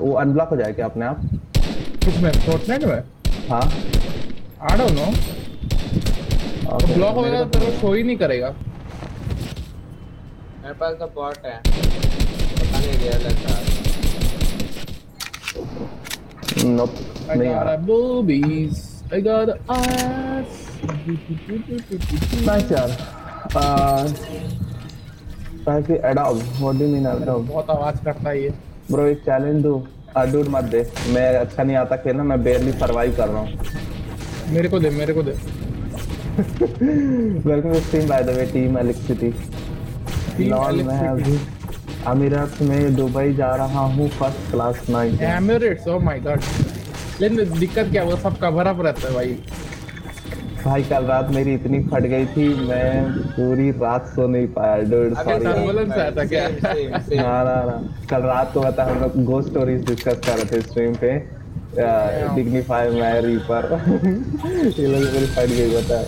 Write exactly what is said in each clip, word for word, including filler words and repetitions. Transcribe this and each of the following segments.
तो वो अनब्लॉक हो जाएगा अपने आप? किसमें? फोर्टनाइट में? हाँ आई डोंट नो, ब्लॉक होगा तो तेरे को शो ही नहीं करेगा। मेरे पास तो बॉट है, पता नहीं रियल है क्या। नोप I नहीं आ got रहा। a boobies, I got a ass. Nice यार। ताकि Adobe, what do you mean Adobe? बहुत आवाज करता है ये। ब्रो एक चैलेंज दो। डूड मत दे, मैं अच्छा नहीं आता खेलना, मैं बेयरली सरवाइव कर रहा हूँ। मेरे को दे, मेरे को दे। Welcome to stream by the way team एलेक्सिटी। लॉल मैं अभी अमीरात में दुबई जा रहा हूँ first class night. Emirates, oh my god. लेकिन दिक्कत क्या, वो सब कवर अप रहता है भाई। भाई कल रात मेरी इतनी फट गई थी, मैं पूरी रात सो नहीं पाया डूड, सॉरी। टर्बुलेंस आया था क्या? ना ना ना, कल रात को बता हम लोग गोस्ट स्टोरीज डिस्कस कर रहे थे स्ट्रीम पे। डिग्निफाई मैं रीपर। ये लोग मेरी फट गई बता।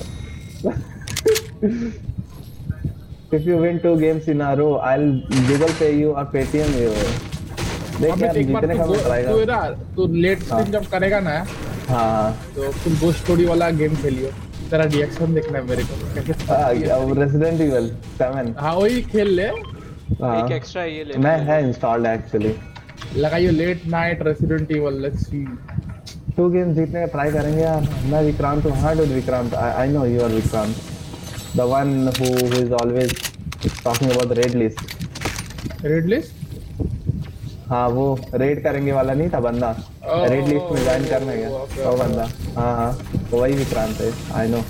If you win two games in a row, I'll Google pay you or Paytm you. देख यार जीतने का मैं ट्राई करूंगा। तू लेट स्ट्रीम जब करेगा ना, हाँ तो तुम गोस्ट स्टोरी वाला गेम खेलियो, तेरा रिएक्शन देखना है मेरे को कैसे। अब रेसिडेंट इविल सेवन, हाँ वही खेल ले। एक एक्स्ट्रा ये ले, मैं है इंस्टॉल्ड एक्चुअली। लगाइयो late night Resident Evil, let's see. Two games जीतने का ट्राई करेंगे यार। मैं विक्रांत हूँ। हाँ dude Vikrant, I know you are Vikrant, the one who is always talking about the red list. Red list? हाँ वो रेड करेंगे वाला नहीं था बंदा, रेड लिस्ट में ज्वाइन करने गया वो बंदा। हाँ हाँ वही विक्रांत है, आई नो।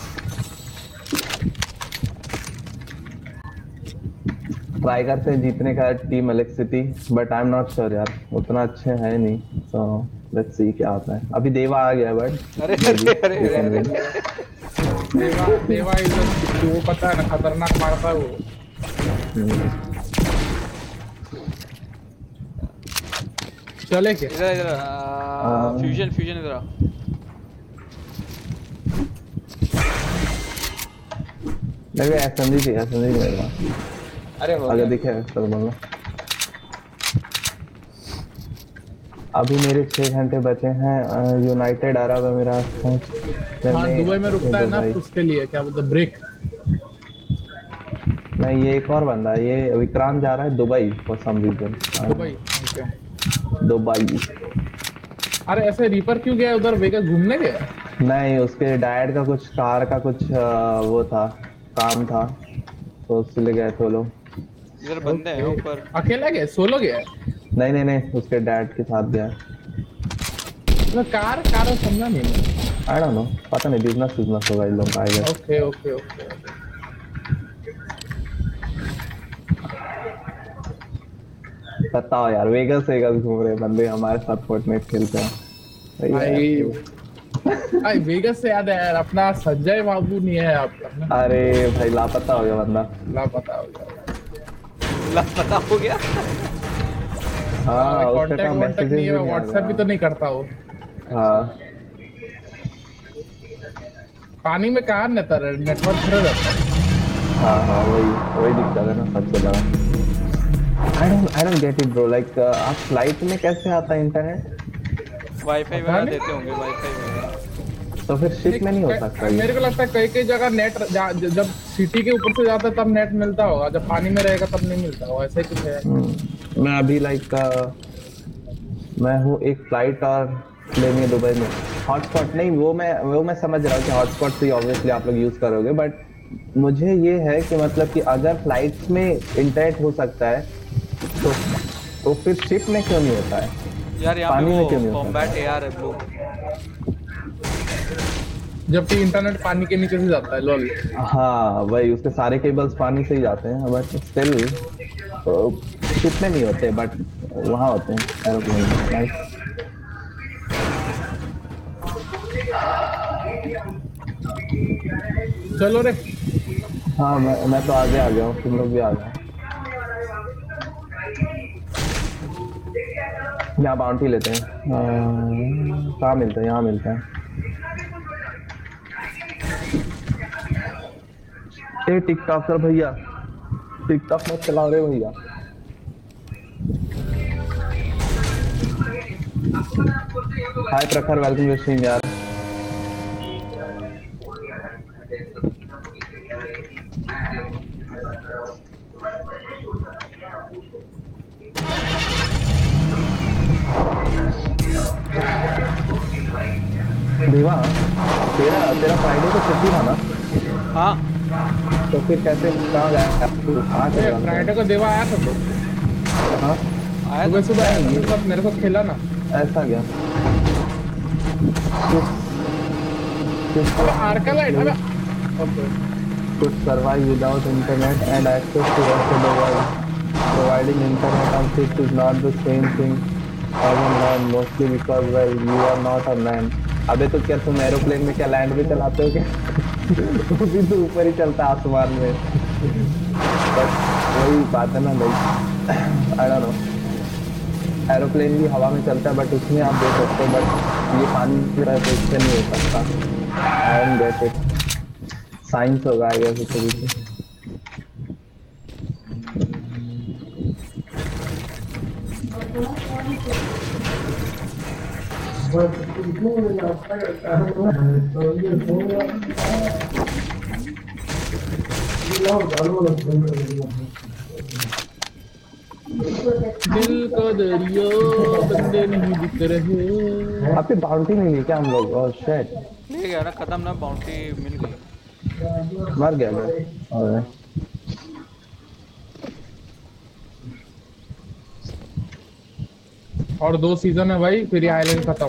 ट्राई करते हैं जीतने का टीम एलेक्सिटी, but I am not sure यार, उतना अच्छे है नहीं, तो लेट्स सी क्या होता है। अभी देवा आ गया बट अरे अरे अरे अरे देवा देवा इधर वो पता है ना, खतरनाक मारता है वो। चले क्या? इधर इधर फ्यूजन फ्यूजन इधर आ। नहीं मैं एसएमजी थी, एसएमजी मेरे पास। अरे हो अगर दिखे तो बोलना। अभी मेरे छह घंटे बचे हैं। यूनाइटेड अरब अमीरात। हाँ दुबई में रुकता है ना, उसके लिए क्या बोलते ब्रेक। नहीं ये एक और बंदा, ये विक्रांत जा रहा है Dubai for some reason. Dubai Dubai. अरे ऐसे रीपर क्यों गया उधर, वेगास घूमने गया? नहीं उसके डैड का कुछ कार का कुछ वो था, काम था, तो उसके गए थे लोग। इधर बंदे हैं ऊपर। अकेला गया, सोलो गया? नहीं नहीं नहीं उसके डैड के साथ गया। तो कार कार समझा नहीं मैं। आई डोंट नो, पता नहीं, बिजनेस बिजनेस होगा इन लोगों का I guess. Okay okay okay. बताओ यार, वेगस वेगस घूम रहे बंदे हमारे साथ फोर्टनाइट खेलते हैं भाई। भाई वेगस से याद है यार, अपना संजय बाबू नहीं है आपका? अरे भाई लापता हो गया बंदा। लापता हो गया। लापता हो गया? हाँ उसका कांटेक्ट कांटेक्ट नहीं है, व्हाट्सएप भी तो नहीं करता वो। हाँ पानी में कहाँ नेटवर्क खराब रहता है। हाँ हाँ वही वही दिक्कत है ना सबसे बड़ा। I don't I don't get it bro, like uh, आप फ्लाइट में कैसे आता है इंटरनेट? वाईफाई वगैरह देते होंगे, वाईफाई वगैरह। तो फिर शिप में नहीं हो सकता ये? मेरे को लगता है कई कई जगह नेट जब सिटी के ऊपर से जाता है तब नेट मिलता होगा, जब पानी में रहेगा तब नहीं मिलता होगा, ऐसा ही कुछ है। hmm. मैं अभी लाइक uh, मैं हूँ एक फ्लाइट और लेनी है दुबई में। हॉटस्पॉट नहीं, वो मैं वो मैं समझ रहा हूँ कि हॉटस्पॉट से ऑब्वियसली आप लोग यूज करोगे, बट मुझे ये है कि मतलब कि अगर फ्लाइट्स में इंटरनेट हो सकता है तो तो फिर शिप में क्यों नहीं होता है यार? यहाँ पानी में क्यों पे नहीं कॉम्बैट एआर है ब्रो, जबकि इंटरनेट पानी के नीचे से जाता है। लॉल। हाँ भाई उसके सारे केबल्स पानी से ही जाते हैं, बट स्टिल तो शिप में नहीं होते, बट वहाँ होते हैं एरोप्लेन में। चलो रे। हाँ मैं मैं तो आगे आ गया हूँ, तुम लोग भी आ गए। यहाँ बाउंड्री लेते हैं। कहाँ मिलता है? यहाँ मिलता है। ए टिकटॉकर भैया, टिकटॉक मत चलाओ रे भैया। हाय प्रखर, वेलकम टू स्ट्रीम यार। देवा, तेरा तेरा फ्राइडे को छुट्टी था ना? हाँ तो फिर कैसे कहाँ गया तू? कहाँ चला गया? फ्राइडे को देवा आया था तो हाँ आया सुबह था। सुबह आया था, मेरे साथ मेरे साथ खेला ना। ऐसा क्या? अब आर्का लाइट अबे okay could survive without internet and access to rest of the world. Providing internet on ships is not the same thing as on land, mostly because well you are not a man. अबे तो क्या तुम aeroplane में क्या land भी चलाते हो क्या? वो भी तो ऊपर ही चलता है आसमान में। बट वही बात है ना भाई, I don't know. एरोप्लेन भी हवा में चलता है बट उसमें आप देख सकते हो, बट ये पानी की तरह तो इससे नहीं हो सकता। I don't get it. Science होगा आई गेस इस तरीके से। दिल का दरिया बंदे नहीं दिख रहे। आपकी बाउंड्री नहीं ली क्या हम लोग? ओह शिट, ले गया ना, खत्म ना, बाउंड्री मिल गई। मर गया क्या? और और दो सीजन है भाई, फिर ये आइलैंड खत्म।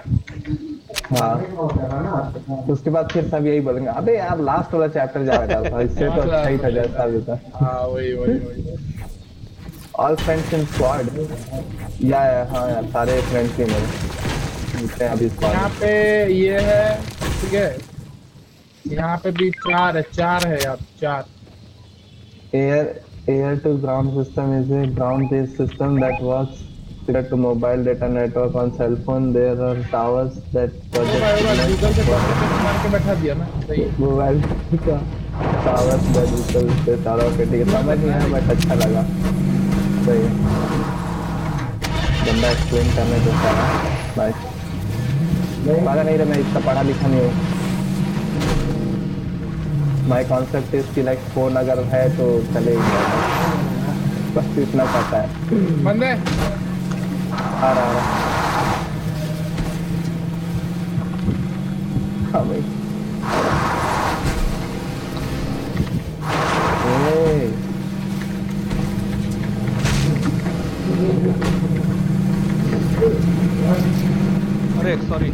हाँ, उसके बाद फिर सब यही बोलेंगे अबे यार लास्ट वाला चैप्टर जा रहा था, इससे तो अच्छा ही था जैसा भी था। हाँ वही वही वही। ऑल फ्रेंड्स इन स्क्वाड या हाँ यार सारे फ्रेंड्स ही मेरे जितने अभी यहाँ स्क्वाड। पे ये है ठीक है, यहाँ पे भी चार है, चार है यार, चार। Air air to ground system is a ground based system that works to mobile data network on cell phone. There are towers that project Google से कॉन्टेक्ट मार के बैठा दिया ना, सही है। मोबाइल का towers that गूगल से तारा के ठीक है, समझ नहीं आया बट अच्छा लगा। सही है, बंदा एक्सप्लेन करने देता है। नाइस, पता नहीं रहा, मैं इतना पढ़ा लिखा नहीं हूँ। माय कॉन्सेप्ट इज कि लाइक फोन अगर है तो चलेगा, बस इतना पता है। बंदे आ रहा है हाँ भाई। ए अरे सॉरी।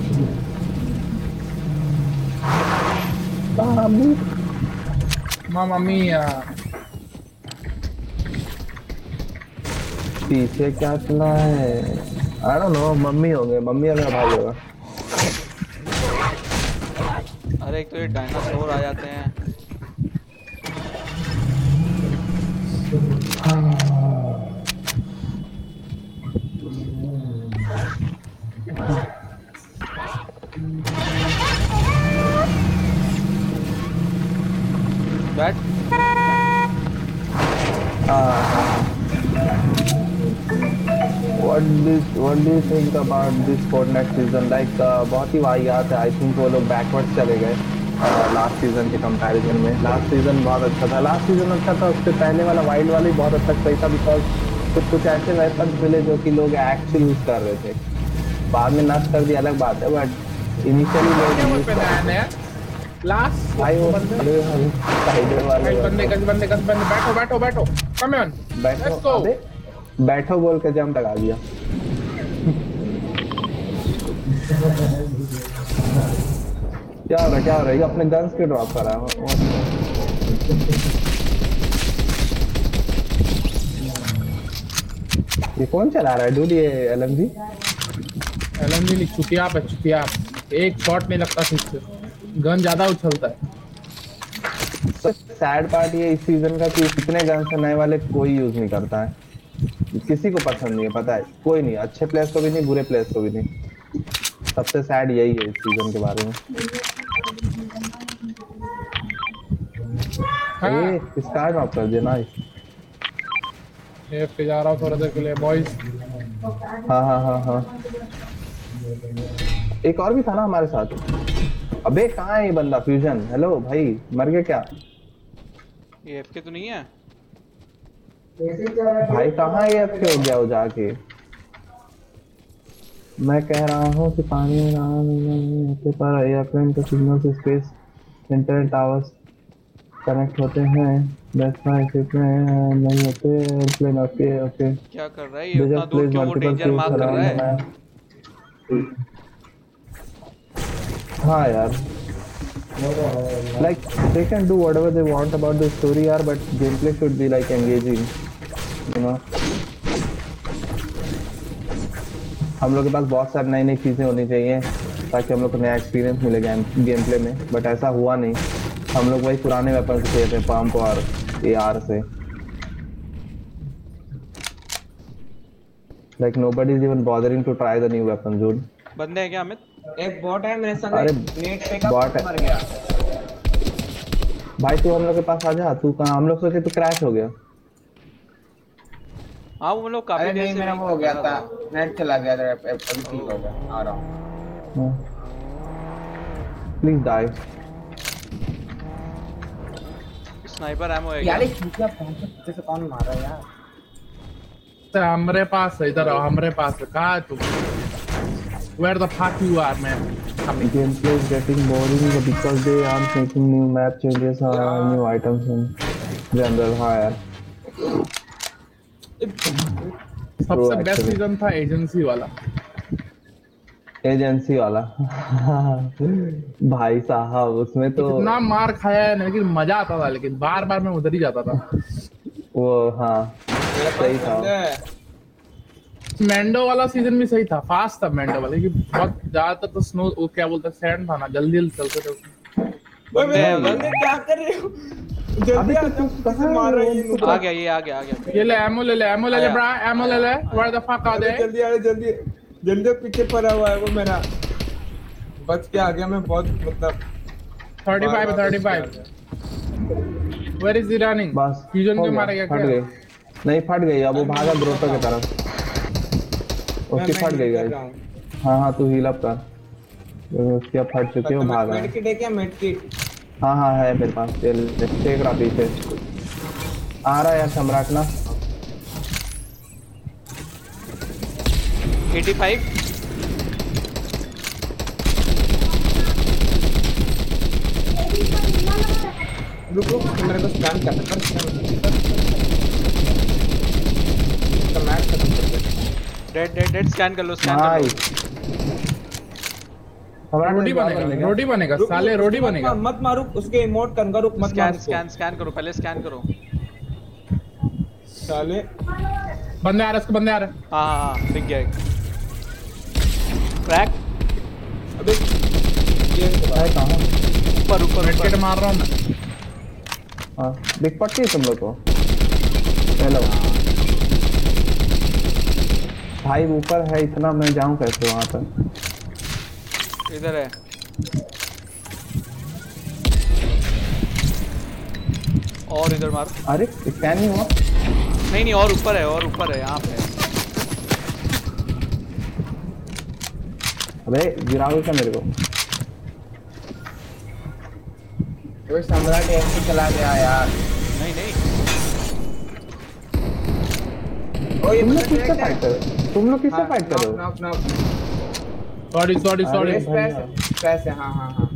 बाबू मामा मिया। पीछे क्या चला है? आई डोंट नो, मम्मी होंगे, मम्मी और मेरा भाई होगा। अरे एक तो ये डायनासोर आ जाते हैं। Bat What do what do you think about this Fortnite season? Like uh, बहुत ही वाहियात है। आई थिंक वो लोग बैकवर्ड चले गए लास्ट सीजन के कंपैरिजन में। लास्ट सीजन बहुत अच्छा था, लास्ट सीजन अच्छा था, उससे पहले वाला वाइल्ड वाला भी बहुत अच्छा सही था, बिकॉज कुछ कुछ ऐसे वेपन्स मिले जो कि लोग एक्चुअली यूज कर रहे थे। बाद में नष्ट कर दिया अलग बात है, बट इनिशियली लोग लास्ट भाई वो बंदे साइडर वाले बंदे गज बंदे गज बंदे बैठो बैठो बैठो कम ऑन बैठो अबे बैठो बोल के जंप लगा दिया। क्या हो रहा क्या हो रहा है? ये अपने गन्स के ड्रॉप कर रहा है। ये कौन चला रहा है डूड? ये एलएमजी एलएमजी नहीं, चुतिया पे चुतिया, एक शॉट नहीं लगता ठीक से, गन ज्यादा उछलता है। तो सैड पार्ट ये इस सीजन का कि इतने गन्स है नए वाले कोई यूज नहीं करता है, किसी को पसंद नहीं है, पता है कोई नहीं, अच्छे प्लेयर्स को भी नहीं, बुरे प्लेयर्स को भी नहीं। सबसे सैड यही है इस सीजन के बारे में। हाँ। ए स्टार ड्रॉप कर दिया, नाइस। एफ पे जा रहा हूँ थोड़ा देर के लिए बॉयज। हाँ हाँ हाँ हाँ, एक और भी था ना हमारे साथ। अबे कहाँ है ये बंदा? फ्यूजन, हेलो भाई, मर गया क्या? ये एफके तो नहीं है? भाई कहाँ ये एफके हो गया वो जाके? मैं कह रहा हूँ कि पानी में नहाना नहीं होते पर एयरप्लेन के सिग्नल से स्पेस इंटरनेट टावर्स कनेक्ट होते हैं। दैट्स व्हाई शिप में नहीं होते एयरप्लेन। ओके ओके, क्या कर रहा है ये दे उतना जस्ट दूर प्लेस क्यों वो मल्टीपल डेंजर क्यूब्स मार्क कर रहा अराउंड द है? मैप। हाँ यार, like they can do whatever they want about the story यार, but gameplay should be like engaging, you know। हम लोग के पास बहुत सारी नई नई चीजें होनी चाहिए ताकि हम लोग को नया एक्सपीरियंस मिले गेम गेम प्ले में, बट ऐसा हुआ नहीं। हम लोग वही पुराने वेपन से खेलते हैं, पंप और एआर से। like nobody is even bothering to try the new weapon, dude। बंदे हैं क्या अमित? एक बॉट है मेरे संग, अरे नेट पे का बॉट है मर गया। भाई, तू हम लोग के पास आ जा। तू कहाँ? हम लोग सोचे तू क्रैश हो गया। हाँ वो लोग काफी अरे देर नहीं, से मेरा वेट वो हो कर गया रहा था, था। नेट चला गया था, अभी ठीक हो गया, आ रहा हूँ। Please die. स्नाइपर एमो है क्या? यार ये चूतिया कौन से पीछे से कौन मार रहा है यार? तो हमारे पास है, इधर आओ हमारे पास है। कहाँ है तुम? Where the fuck you are, man? Gameplay is getting boring because they aren't making new map changes or new items in general। हाँ यार, सबसे बेस्ट सीजन था एजेंसी वाला। एजेंसी वाला भाई साहब, उसमें तो इतना मार खाया है ना, लेकिन मजा आता था, लेकिन बार बार मैं उधर ही जाता था। वो हाँ मेरे सही पास था। बंदा है। मैंडो वाला सीजन भी सही था, फास्ट था मैंडो वाला, क्योंकि बहुत ज्यादातर तो स्नो वो क्या बोलते हैं सैंड था ना, जल्दी जल्दी चलते थे उसमें। ओए बंदे हैं मेरे उधर। बंदे क्या कर रहे हो? जल्दी अबे आ तू जाओ, तू किसी कहाँ मार रहा है ये है? नुबड़ा। आ गया ये, आ गया आ गया। ये ले एमो ले ले एमो ले ले आया, ब्रा, एमो ले ले। आया, व्हेयर द फक आर अबे दे? जल्दी आ जल्दी जल्दी, पीछे पड़ा हुआ है वो मेरा। बच के आ गया मैं, बहुत मतलब पैंतीस बार बार पैंतीस। बच के आ गया। Where is the running? बस फ्यूजन हो क्यों गया, मारा गया फट क्या? गई। नहीं फट गई, अब वो भागा ग्रोटो की तरफ। मैं उसकी मैं फट गई heal कर गाइस। रहा हूँ। हाँ हाँ, तू हील अप कर। उसकी अब फट चुकी है, वो भाग रहा है। मेडकिट है क्या? मेडकिट हाँ हाँ है मेरे पास। ये ले, देख रहा पीछे आ रहा है यार सम्राट ना। पचासी। रुक रुक, मेरे को स्कैन करना कर तो मैच खत्म कर दे। डेड डेड डेड, स्कैन कर लो, स्कैन कर भाई लो। सम्राट रोडी ने क्या बनेगा, बनेगा? रोडी बनेगा, रुक, साले रुक, रोडी उसको मत बनेगा। मार, मत मारो उसके इमोट करूंगा, रुक मत मार स्कैन उसको। स्कैन स्कैन करो, पहले स्कैन करो। साले बंदे आ रहे, उसके बंदे आ रहे। हाँ हाँ हाँ, दिख गया एक। क्रैक। अबे ये है कहाँ? ऊपर ऊपर मेडकिट ऊपर। मार रहा हूँ मैं। हाँ दिख पड़ती है तुम लोग को? हेलो भाई, ऊपर है इतना, मैं जाऊँ कैसे वहाँ तक? इधर है। और इधर मार। अरे स्कैन नहीं हुआ। नहीं नहीं, और ऊपर है, और ऊपर है, यहाँ पे है। अबे गिराओ क्या मेरे को? अबे सम्राट ऐसे चला गया यार। नहीं नहीं, ओ ये तुम लोग बंदा किससे direct है। फाइट कर रहे हो? तुम लोग किससे फाइट कर रहे हो? Knock knock knock. Sorry sorry sorry. अरे पैसे पैसे, हाँ हाँ हाँ।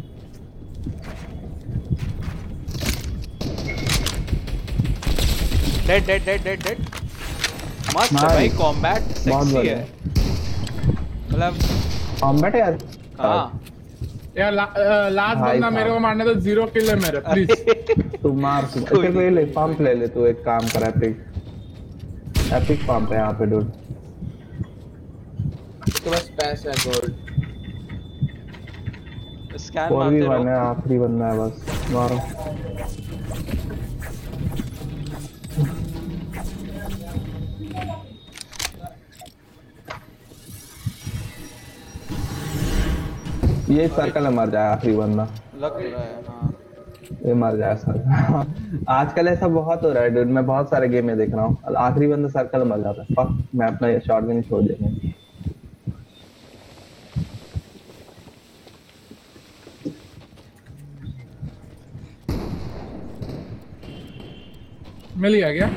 Dead dead dead dead dead. मस्त है Nice. भाई, कॉम्बैट बहुत सेक्सी बढ़िया। है मतलब। कॉम्बैट यार। हाँ यार ला, अ, लास्ट भाई बंदा साहब। मेरे को मारने तो जीरो किल है मेरे, प्लीज। तू मार तू। कोई अच्छा ले ले, पंप ले ले तू, एक काम कर, एपिक एपिक पंप है यहाँ पे डूड। उसके पास पैसे है, गोल्ड। स्कैन फोर वी मारते वन है, रहो। आखिरी बंदा है बस, मारो। ये सर्कल में मर जाए आखिरी बंदा। लग रहा है हाँ। ये मर जाए सर। आजकल ऐसा बहुत हो रहा है dude, मैं बहुत सारे गेम में देख रहा हूँ आखिरी बंदा सर्कल मर जाता है। फक, मैं अपना शॉटगन छोड़ देंगे। मिल गया क्या?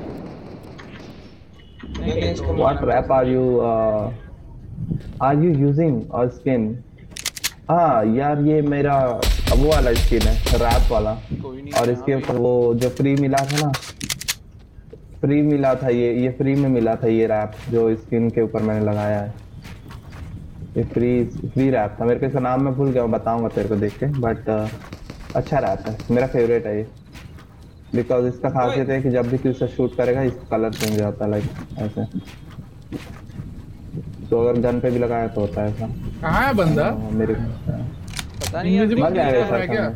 नहीं नहीं इसको What rap are you uh, are you using or skin? हाँ यार ये मेरा वो वाला स्किन है रैप वाला। कोई नहीं और है इसके यहाँ ऊपर वो जो फ्री मिला था ना, फ्री मिला था ये ये फ्री में मिला था ये रैप जो स्किन के ऊपर मैंने लगाया है। ये फ्री फ्री रैप था। मेरे को इसका नाम मैं भूल गया हूँ, बताऊंगा तेरे को देख के। बट अच्छा रैप है, मेरा फेवरेट है ये। बिकॉज इसका खासियत है कि जब भी तू इसे शूट करेगा इसका कलर चेंज हो जाता है लाइक ऐसे। तो अगर गन पे भी लगाया तो होता है ऐसा। कहाँ है बंदा? हाँ, मेरे पता नहीं यार Invisible मर जाएगा है सर्कल क्या? में।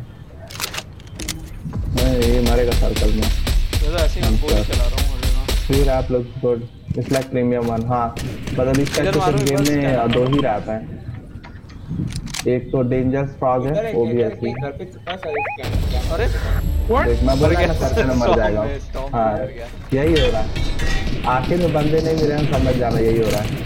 नहीं, ये मरेगा सर्कल में। मैं तो ऐसे ही गोली चला रहा हूँ मरेगा। Free wrap looks good, it's like premium one. हाँ मतलब इस टाइप इधर मारो, के गेम बस में क्या दो ही रैप हैं। एक तो डेंजरस फ्रॉग इधर है एक ओबीएसली। घर पे छुपा सा स्कैन। अरे What? देख मैं बोला ना सर्कल में मर Storm जाएगा। में, Storm में हाँ मर गया। यही हो रहा है। आखिर में बंदे नहीं मिले हैं, समझ जाना यही हो रहा है।